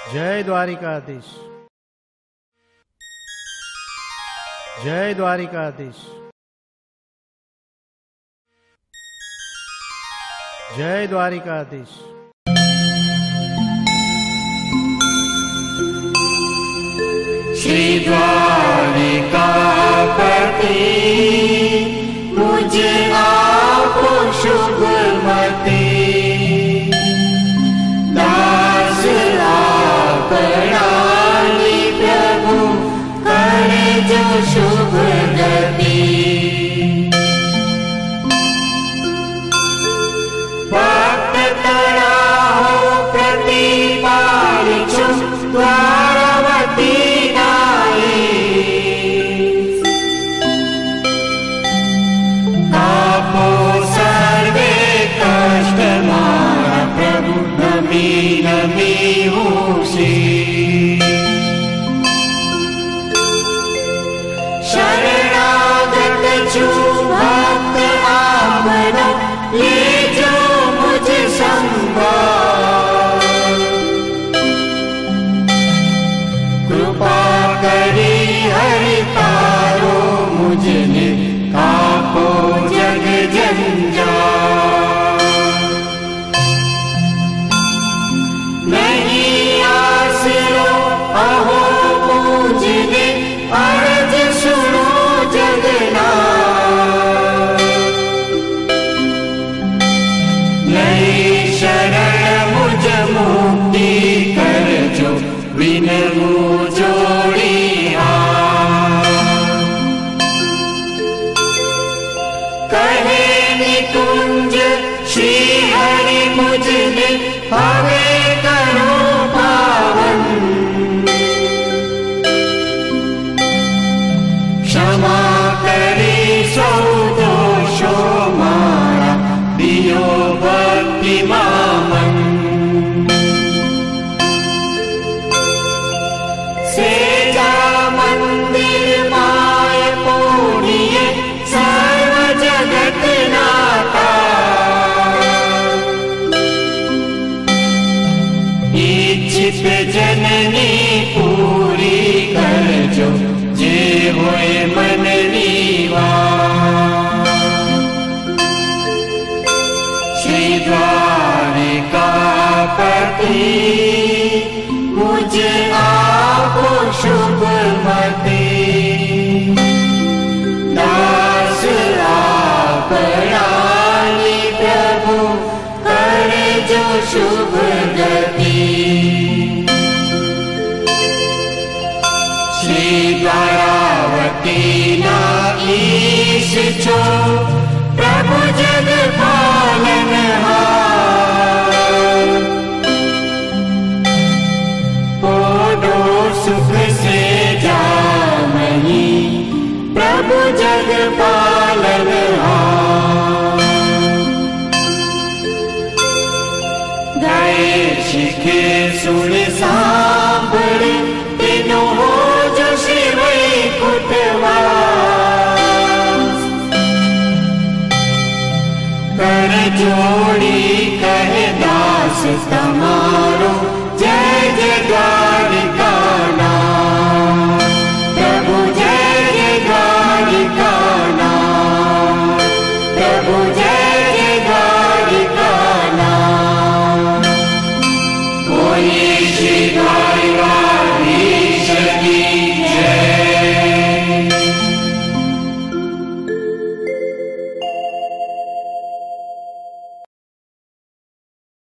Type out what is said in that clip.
जय द्वारिकाधीश, जय द्वारिकाधीश, जय द्वारिकाधीश। श्री द्वारिकापति मुझ आप शुभमति, दास आपरानी प्रभु करे जो शुभ गति। भक्त तरा हो प्रतिपालिछु द्वारवती नाई, तापो सर्वे कष्ट मारा प्रभु नमी नमी होसी। शरणागत छु भक्त आपना, ले जो मुझ संभाल। कृपा करी हरि तारो मुझने, तापो जग जंजाल। नहीं आसरो अहो मुझने, अर्ज सुनो जगन्नाथ। नहीं शरण मुझ मुक्ति कर जो, विनमु जोड़ी हाथ। कहे निकुंज श्री हरि मुझने, हवे करो पावन। क्षमा करी सौ दोषो मारा, दियो भक्ति मामन। सेजा मंदिर माय पूरिये, सर्व जगत नाथा। इच्छित जननी पूरी कर जो, जे होए मन नीवा। श्री द्वारिकापति मुझ आप शुभमति, दास आपरानी प्रभु करे जो शुभ गति। श्री द्वारावती ना ईश छो, प्रभु जग पालनहार। पोडो सुख से जामही, प्रभु जग पालनहार। गए शिखे सुन सांभळ, तीनो हो जो श्री वैकुंठवास। कर जोड़ी